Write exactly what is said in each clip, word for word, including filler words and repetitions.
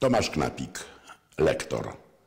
Tomasz Knapik, lektor.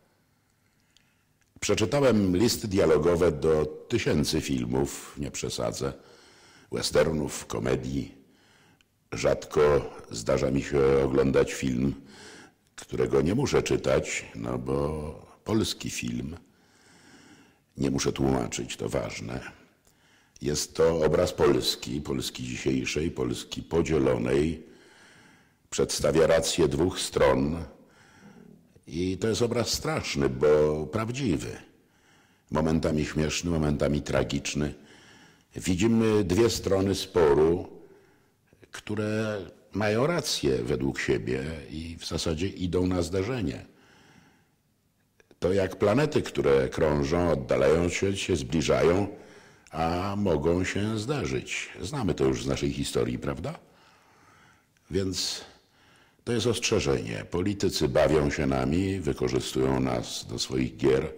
Przeczytałem listy dialogowe do tysięcy filmów, nie przesadzę, westernów, komedii. Rzadko zdarza mi się oglądać film, którego nie muszę czytać, no bo polski film, nie muszę tłumaczyć, to ważne. Jest to obraz Polski, Polski dzisiejszej, Polski podzielonej. Przedstawia rację dwóch stron i to jest obraz straszny, bo prawdziwy. Momentami śmieszny, momentami tragiczny. Widzimy dwie strony sporu, które mają rację według siebie i w zasadzie idą na zderzenie. To jak planety, które krążą, oddalają się, się zbliżają, a mogą się zdarzyć. Znamy to już z naszej historii, prawda? Więc to jest ostrzeżenie. Politycy bawią się nami, wykorzystują nas do swoich gier,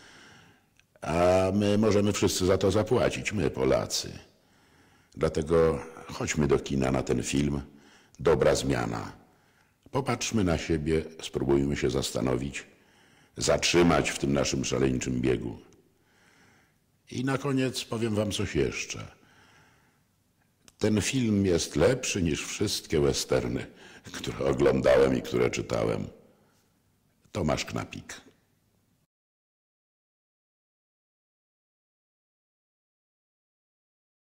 a my możemy wszyscy za to zapłacić, my Polacy. Dlatego chodźmy do kina na ten film Dobra zmiana. Popatrzmy na siebie, spróbujmy się zastanowić, zatrzymać w tym naszym szaleńczym biegu. I na koniec powiem wam coś jeszcze. Ten film jest lepszy niż wszystkie westerny, które oglądałem i które czytałem. Tomasz Knapik.